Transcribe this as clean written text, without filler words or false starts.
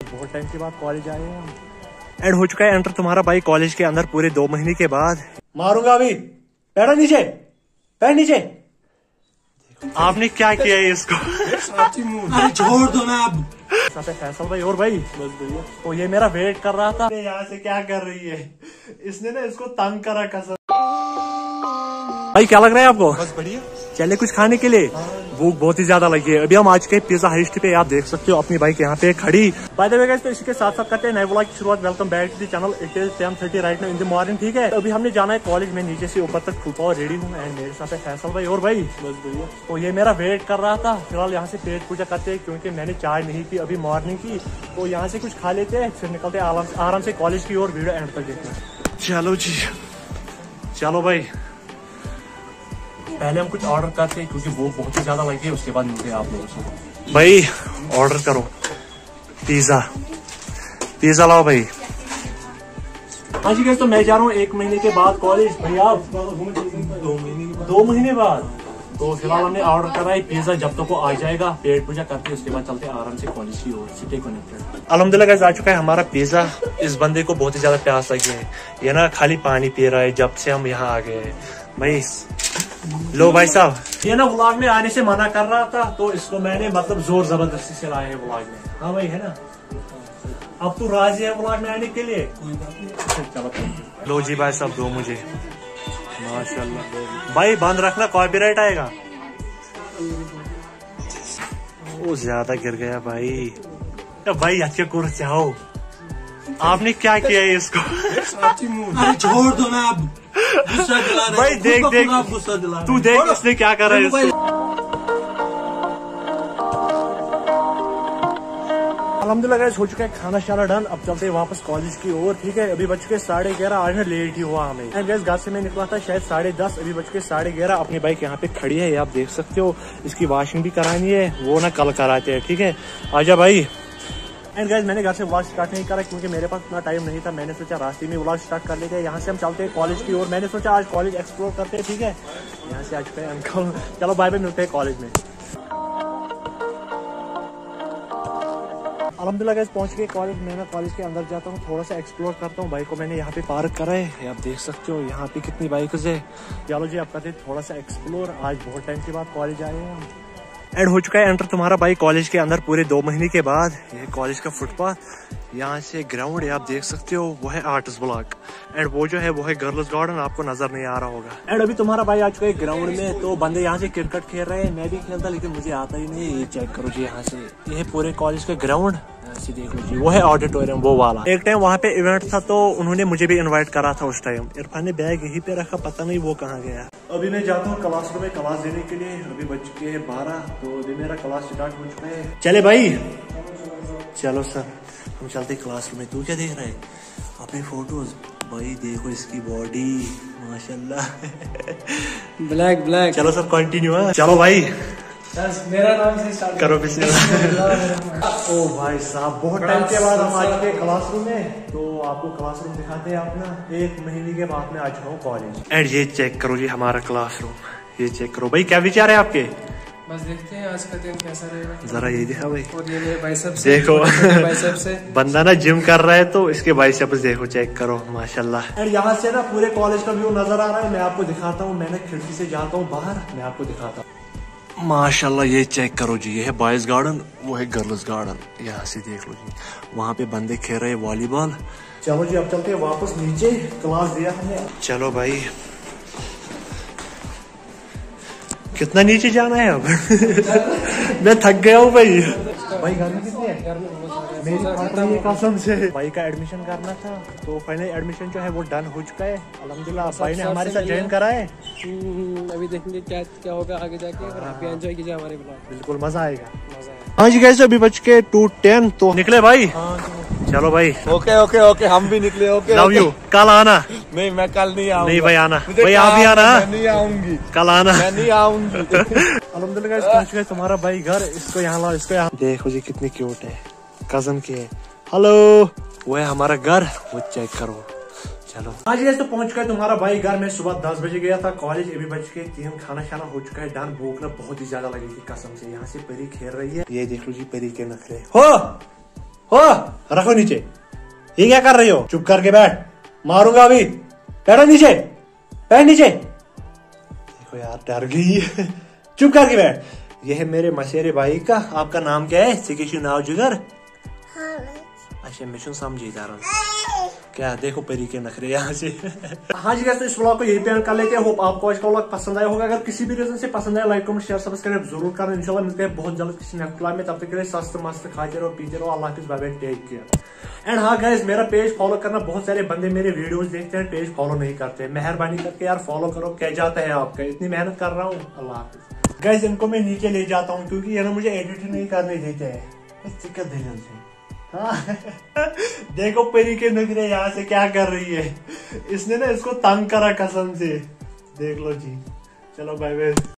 बहुत टाइम के बाद कॉलेज आए हैं हम। एंड हो चुका है एंटर तुम्हारा भाई कॉलेज के अंदर पूरे 2 महीने के बाद। मारूंगा अभी। पैर नीचे, पैर नीचे। आपने क्या किया है इसको? छोड़ दो ना अब। फैसल भाई और भाई बस भैया तो ये मेरा वेट कर रहा था। यहाँ से क्या कर रही है इसने ना इसको तंग करा कसम। भाई क्या लग रहा है आपको? बस बढ़िया। चले कुछ खाने के लिए। भूख बहुत ही ज्यादा लगी है। अभी हम आज के पिज्जा हट पे आप देख सकते हो अपनी बाइक यहाँ पे खड़ी। बाय द वे गाइस तो इसी के साथ साथ करते हैं नए व्लॉग की शुरुआत। Welcome back to the channel. It is 10:30 right now in the morning. ठीक है अभी हमने जाना है कॉलेज में। नीचे से ऊपर तक छुपा और रेडी हूँ एंड मेरे साथ है फैसल भाई और भाई बस भैया तो ये मेरा वेट कर रहा था। फिलहाल यहाँ से पेट पूजा करते हैं क्योंकि मैंने चाय नहीं पी अभी मॉर्निंग की। तो यहाँ से कुछ खा लेते हैं फिर निकलते हैं आराम से कॉलेज की ओर। वीडियो एंड तक देखते हैं। चलो जी चलो भाई पहले हम कुछ ऑर्डर करते हैं क्योंकि वो बहुत ही ज्यादा लगी है। उसके बाद मिलते हैं आप लोगों से। भाई ऑर्डर करो पिज्जा। पिज्जा लाओ भाई। हाँ जी तो मैं जा रहा हूँ 1 महीने के बाद कॉलेज। भैया आप 2 महीने बाद तो फिलहाल हमने ऑर्डर करा है पिज्जा। जब तक वो आ जाएगा पेट पूजा करते उसके बाद चलते आराम से कॉलेज की ओर। Stay connected. अल्हम्दुलिल्लाह गाइस आ चुका है हमारा पिज्जा। इस बंदे को बहुत ही ज्यादा प्यास लगी है। ये ना खाली पानी पी रहा है जब से हम यहाँ आ गए हैं। भाई लो भाई साहब ये ना व्लॉग में आने से मना कर रहा था तो इसको मैंने मतलब जोर जबरदस्ती से लाया है व्लॉग में। हाँ भाई है ना। अब तू राजी है व्लॉग में आने के लिए? चलो लो जी भाई साहब दो मुझे। माशाल्लाह भाई बंद रखना कॉपीराइट आएगा। वो ज्यादा गिर गया भाई। भाई अच्छे कुर्स चाहो। आपने क्या किया है इसको? छोड़ दो ना अब। गुस्सा दिला रहे भाई देख देख गुस्सा दिला तू देख इसने क्या कर रहा है इसको। अल्हम्दुलिल्लाह गाइस हो चुका है खाना शाना डन। अब चलते हैं वापस कॉलेज की ओर। ठीक है अभी बज के 11:30। आज ना लेट ही हुआ हमें। एंड गाइस घर से मैं निकला था शायद 10:30। अभी बज के 11:30। अपनी बाइक यहाँ पे खड़ी है आप देख सकते हो। इसकी वॉशिंग भी करानी है वो ना कल कराते हैं। ठीक है आजा भाई। एंड गाइस मैंने घर से व्लॉग स्टार्ट नहीं करा क्योंकि मेरे पास इतना टाइम नहीं था। मैंने सोचा रास्ते में व्लॉग स्टार्ट कर लेते हैं। यहाँ से हम चलते हैं कॉलेज की ओर। मैंने सोचा आज कॉलेज एक्सप्लोर करते हैं। ठीक है यहाँ से आ चुके हैं अंकल। चलो बाय बाय मिलते हैं कॉलेज में। अल्हम्दुलिल्लाह गाइस पहुंच गए कॉलेज में। मैं कॉलेज के अंदर जाता हूँ थोड़ा सा एक्सप्लोर करता हूँ। बाइक को मैंने यहाँ पे पार्क करा है आप देख सकते हो। यहाँ पे कितनी बाइक्स है। चलो जी आप करते थोड़ा सा एक्सप्लोर। आज बहुत टाइम के बाद कॉलेज आए हैं हम। एंड हो चुका है एंटर तुम्हारा भाई कॉलेज के अंदर पूरे 2 महीने के बाद। ये कॉलेज का फुटपाथ। यहाँ से ग्राउंड है आप देख सकते हो। वो है आर्टिस्ट ब्लॉक एंड वो जो है वो है गर्ल्स गार्डन। आपको नजर नहीं आ रहा होगा। एंड अभी तुम्हारा भाई आ चुका है ग्राउंड में। तो बंदे यहाँ से क्रिकेट खेल रहे हैं। मैं भी खेलता लेकिन मुझे आता ही नहीं। ये चेक करो जी यहाँ से ये है पूरे कॉलेज का ग्राउंड। देख लो जी वो है ऑडिटोरियम वो वाला। एक टाइम वहाँ पे इवेंट था तो उन्होंने मुझे भी इनवाइट करा था उस टाइम। इरफान ने बैग यहीं पे रखा पता नहीं वो कहाँ गया। अभी मैं जाता हूँ क्लासरूम में क्लास देने के लिए। अभी बज के 12 तो अभी मेरा क्लास स्टार्ट हो चुका है। चले भाई चलो सर हम चलते क्लासरूम में। तू क्या देख रहा है? अपनी फोटोज। भाई देखो इसकी बॉडी माशाल्लाह। Black black. चलो सर कंटिन्यू। चलो भाई मेरा नाम से स्टार्ट करो बिस्मिल्लाह। ओ भाई साहब बहुत टाइम के बाद हम आज के क्लासरूम में। तो आपको क्लासरूम दिखाते हैं अपना। 1 महीने के बाद में आ चुका हूँ कॉलेज। एंड ये चेक करो जी हमारा क्लासरूम। ये चेक करो भाई क्या विचार है आपके? बस देखते हैं आज का दिन कैसा रहेगा। जरा ये दिखा भाई। और ये मेरे बाइसेप्स देखो बाइसेप्स से बंदा ना जिम कर रहा है तो इसके बाइसेप्स देखो चेक करो माशाल्लाह। एंड यहाँ से ना पूरे कॉलेज का व्यू नजर आ रहा है। मैं आपको दिखाता हूँ। मैंने खिड़की से जाता हूँ बाहर। मैं आपको दिखाता हूँ माशाल्लाह। ये चेक करो जी ये है बॉयज गार्डन वो है गर्ल्स गार्डन। यहाँ से देख लो जी वहाँ पे बंदे खेल रहे हैं वॉलीबॉल। चलो जी अब चलते हैं वापस नीचे। क्लास दिया हमने। चलो भाई कितना नीचे जाना है अब? मैं थक गया हूँ भाई। भाई घर में कितने हैं? मेरी फट रही है कसम से। भाई का एडमिशन करना था तो फाइनल एडमिशन जो है वो डन हो चुका है अल्हम्दुलिल्लाह। भाई ने हमारे साथ ज्वाइन करा है। अभी देखेंगे क्या क्या होगा आगे जाके। और आप भी एंजॉय कीजिए हमारे ब्लॉग। बिल्कुल मजा आएगा। हाँ जी गाइस अभी बज के 2:10 तो निकले भाई। चलो भाई ओके ओके ओके हम भी निकले। Okay love you. कल आना। नहीं मैं कल नहीं आऊंगा। नहीं भाई आना भाई आप भी आना। मैं नहीं आऊंगी कल आना। मैं नहीं आऊंगी। अल्हम्दुलिल्लाह गाइस पहुंच गए तुम्हारा भाई घर। इसको यहाँ लाओ इसको यहाँ। देखो जी कितनी क्यूट है कजन की है। हेलो वो है हमारा घर वो चेक करो। चलो आज गाइस तो पहुंच गए तुम्हारा भाई घर। मैं सुबह 10 बजे गया था कॉलेज। अभी बज के 3 खाना शाना हो चुका है डन। भूख ना बहुत ही ज्यादा लगी थी कसम से। यहाँ से परी खेल रही है। ये देख लो जी परी के नखरे। हो रखो नीचे। ये क्या कर रही हो? चुप करके बैठ, मारूंगा अभी। बैठो नीचे, बैठ नीचे। देखो यार डर गई। चुप करके बैठ। ये है मेरे मशेरे भाई का। आपका नाम क्या है? सिकेशु नाव जुगर। अच्छा मिशन समझी जा रहा क्या? देखो परी के नखरे यहाँ से। हाँ जी गाइस, तो इस व्लॉग को यही पे एंड कर लेते हैं। होप आपको आज का व्लॉग पसंद आया होगा। अगर किसी भी रीजन से पसंद आया, लाइक कमेंट शेयर सब्सक्राइब जरूर करना। इंशाल्लाह मिलते हैं बहुत जल्द किसी नेक्स्ट व्लॉग में। तब तक के लिए सस्त मस्त खाते रहो, पीते रहो। अल्लाह हाफिज़, bye bye, take care. And हाँ गाइस, मेरा पेज फॉलो करना। बहुत सारे बंदे मेरे वीडियोस देखते हैं, पेज फॉलो नहीं करते। मेहरबानी करके यार फॉलो करो। क्या जाता है आपका? इतनी मेहनत कर रहा हूँ। अल्लाह हाफिज़ गाइस। इनको मैं नीचे ले जाता हूँ क्योंकि ये ना मुझे एडिट नहीं करने देते हैं। चिकन दिलन से। हाँ। देखो परी के नखरे यहाँ से क्या कर रही है। इसने ना इसको तंग करा कसम से। देख लो जी। चलो बाय बाय।